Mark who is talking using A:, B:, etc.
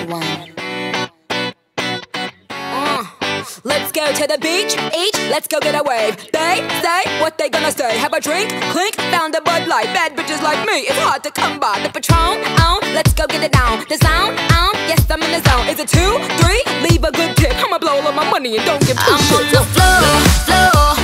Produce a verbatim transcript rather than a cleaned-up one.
A: one.
B: Uh, let's go to the beach, each, let's go get a wave. They say what they gonna say. Have a drink, clink, found a Bud Light. Bad bitches like me, it's hard to come by. The Patron, on, let's go get it down. The sound, on, yes I'm in the zone. Is it two, three? Leave a good tip. I'ma blow all of my money and don't give two
A: I'm
B: shits.
A: on the floor, floor.